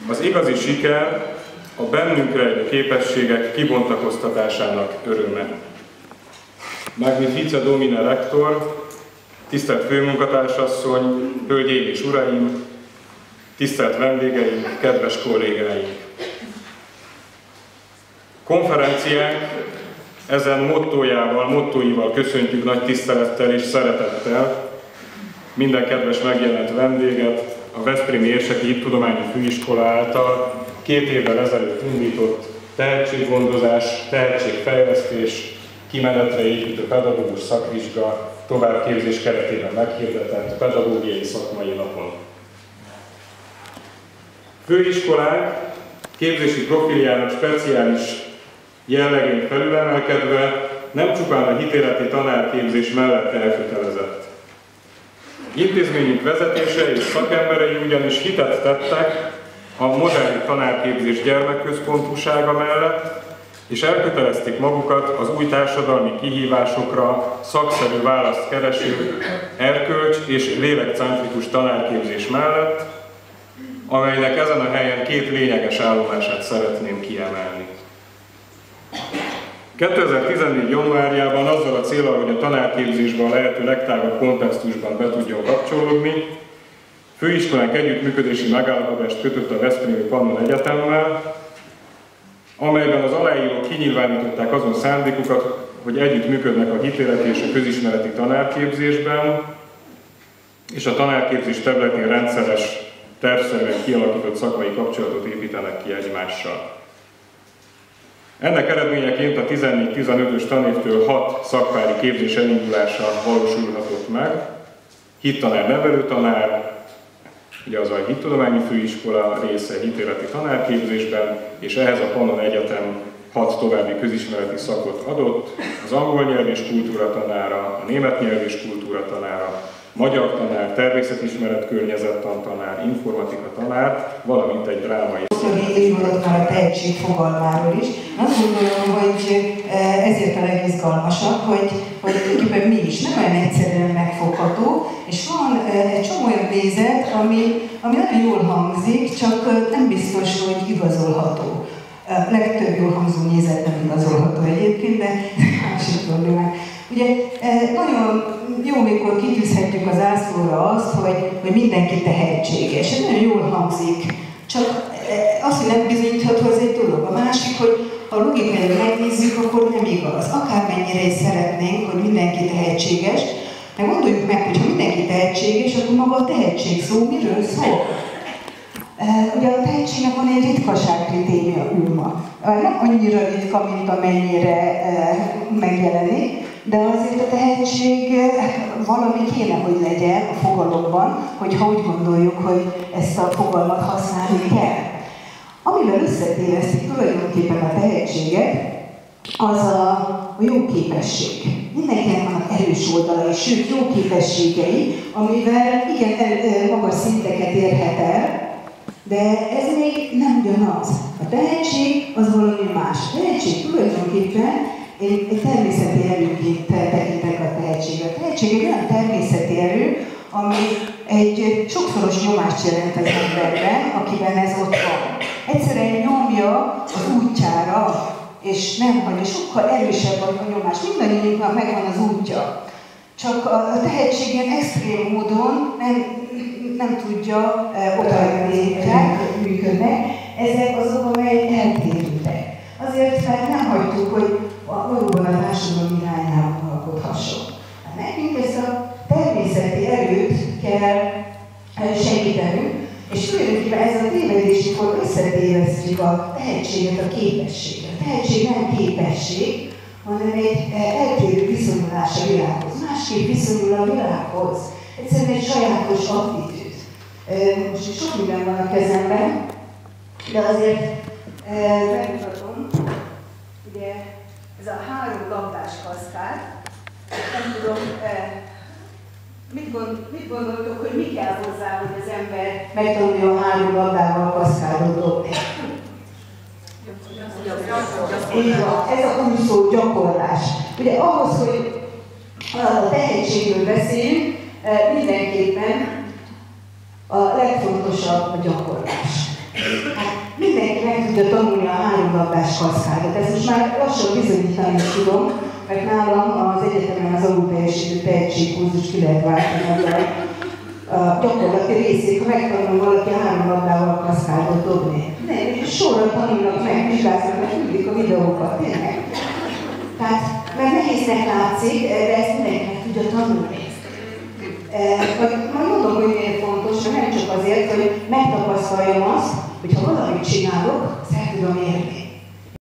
Az igazi siker a bennünk rejlő képességek kibontakoztatásának öröme. Magnifica Domine Rector, tisztelt főmunkatársasszony, hölgyeim és uraim, tisztelt vendégeink, kedves kollégáink! Konferenciánk ezen mottóival köszöntjük nagy tisztelettel és szeretettel minden kedves megjelent vendéget a Veszprémi Érseki Hittudományi Főiskola által 2 évvel ezelőtt indított tehetséggondozás, tehetségfejlesztés, kimenetre építő pedagógus szakvizsga továbbképzés keretében meghirdetett pedagógiai szakmai napon. Főiskolánk képzési profiljának speciális jellegén felülemelkedve nem csupán a hitéleti tanárképzés mellett elkötelezett. Intézményünk vezetése és szakemberei ugyanis hitet tettek a modern tanárképzés gyermekközpontúsága mellett, és elkötelezték magukat az új társadalmi kihívásokra szakszerű választ kereső erkölcs- és lélekcentrikus tanárképzés mellett, amelynek ezen a helyen 2 lényeges állomását szeretném kiemelni. 2014. januárjában azzal a céllal, hogy a tanárképzésben a lehető legtágabb kontextusban be tudjon kapcsolódni, főiskolánk együttműködési megállapodást kötött a Veszprémi Pannon Egyetemmel, amelyben az aláírók kinyilvánították azon szándékukat, hogy együttműködnek a hitéleti és a közismereti tanárképzésben, és a tanárképzés területén rendszeres, tervszerűen kialakított szakmai kapcsolatot építenek ki egymással. Ennek eredményeként a 14-15-ös tanévtől 6 szakpári képzés elindulása valósulhatott meg. Hittanár, nevelőtanár, ugye az a Hittudományi Főiskola része hitéleti tanárképzésben, és ehhez a Pannon Egyetem 6 további közismereti szakot adott, az angol nyelv és kultúra tanára, a német nyelv és kultúra tanára, magyar tanár, természetismeret környezettan tanár, informatika tanár, valamint egy drámai. Évadott már a tehetség fogalmáról is. Azt gondolom, hogy ezért a legizgalmasabb, hogy tulajdonképpen mi is nem olyan egyszerűen megfogható, és van egy csomó olyan nézet, ami nagyon jól hangzik, csak nem biztos, hogy igazolható. A legtöbb jól hangzó nézet nem igazolható egyébként, de másik problémák. Ugye nagyon jó, mikor kitűzhetjük az ászlóra azt, hogy mindenki tehetséges. Ez nagyon jól hangzik. Csak azt, hogy nem bizonyítható, az egy dolog. A másik, hogy ha logikailag megnézzük, akkor nem igaz. Akármennyire is szeretnénk, hogy mindenki tehetséges, de gondoljuk meg, hogy ha mindenki tehetséges, akkor maga a tehetség szó miről szól? Ugye a tehetségnek van egy ritkaságkritériuma. Nem annyira ritka, mint amennyire megjelenik, de azért a tehetség valami kéne, hogy legyen a fogalomban, hogyha úgy gondoljuk, hogy ezt a fogalmat használni kell. Amivel összetévesztik tulajdonképpen a tehetséget, az a jó képesség. Mindenkinek vannak erős oldalai, sőt jó képességei, amivel igen magas szinteket érhet el, de ez még nem ugyanaz. A tehetség az valami más. A tehetség tulajdonképpen egy természeti erőként tekintek a tehetségre. A tehetség egy olyan természeti erő, ami egy sokszoros nyomást jelent az emberben, akiben ez ott van. Egyszerűen nyomja az útjára, és nem hagyja, sokkal erősebb a nyomás. Mindannyiunknak megvan az útja. Csak a tehetség ilyen extrém módon nem tudja odaadni, működnek. Ezek azok, amelyek eltérültek. Azért, mert nem hagytuk, hogy valóban a társadalom irányában alkothasson. Nekünk ezt a természeti erőt kell segítenünk, és tulajdonképpen ez a tévedés, amikor összetévesztjük a tehetséget a képességet. A tehetség nem képesség, hanem egy eltérő viszonyulás a világhoz. Másképp viszonyul a világhoz. Egyszerűen egy sajátos attitűd. Most is sok minden van a kezemben, de azért megmutatom, ugye ez a 3 labdás kaszkád. Nem tudom, mit gondoltok, hogy mi kell hozzá, hogy az ember megtanulja a 3 labdával kaszkádot dobni? Ez a úszó gyakorlás. Ugye ahhoz, hogy a tehetségről beszélünk, mindenképpen a legfontosabb a gyakorlás. Hát tudja tanulni a 3 labdás kaszkádot. Ezt most már lassan bizonyítani is tudom, mert nálam az egyetemen az alulteljesítő tehetségkurzus ki lehet váltani a gyakorlati részét, ha megtanul valaki 3 labdával kaszkádot dobni. Nem, és sorra tanulnak meg, vizsgáznak, meg küldik a videókat, tényleg. Tehát, mert nehéznek látszik, de ezt mindenkinek tudja tanulni. Majd mondom, hogy miért fontos, mert nem csak azért, hogy megtapasztaljam azt, hogy ha valamit csinálok, azt el tudom érni.